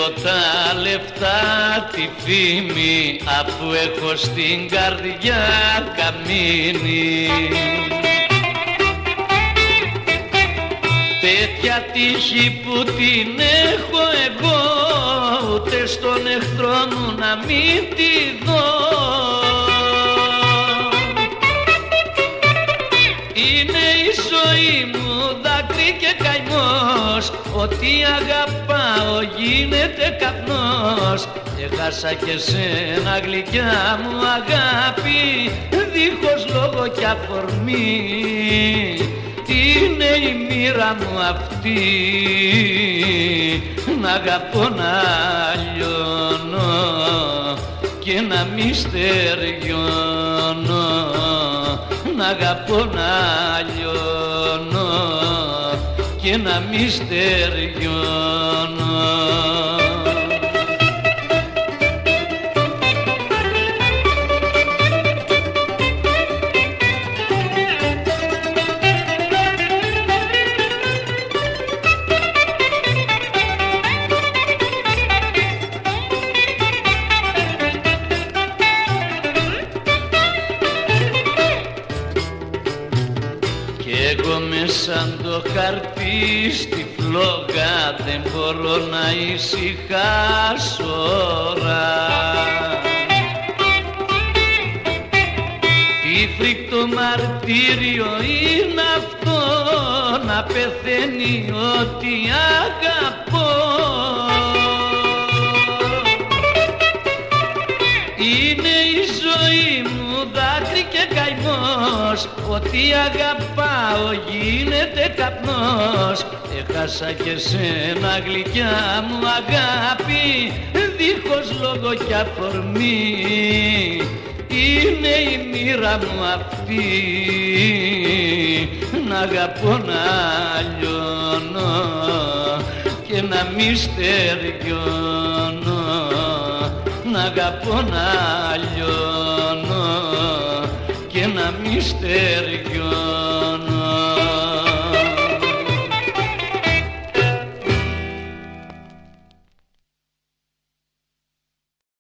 θέλω τα λεφτά, τη φήμη, αφού έχω στην καρδιά καμίνι. Τέτοια τύχη που την έχω εγώ, ούτε στον εχθρό μου να μην τη δω. Είναι η ζωή μου δάκρυ και καημός, ότι αγαπάω γίνεται καπνός. Έχασα και σένα γλυκιά μου αγάπη, δίχως λόγο κι αφορμή. Είναι η μοίρα μου αυτή, να αγαπώ να λιώνω και να μη στεριώνω. Να αγαπώ να λιώνω και να μη στεριώνω. Σαν το χαρτί στη φλόγα δεν μπορώ να ησυχάσω ώρα. Τι φρικτό μαρτύριο είναι αυτό, να πεθαίνει ό,τι αγαπώ. Είναι η ζωή μου δάκρυ και καημός, ότι αγαπάω γίνεται καπνός. Έχασα και σένα γλυκιά μου αγάπη, δίχως λόγο κι αφορμή. Είναι η μοίρα μου αυτή, να αγαπώ να λιώνω και να μη στεριώνω. Να αγαπώ να λιώνω και να μη στεριώνω.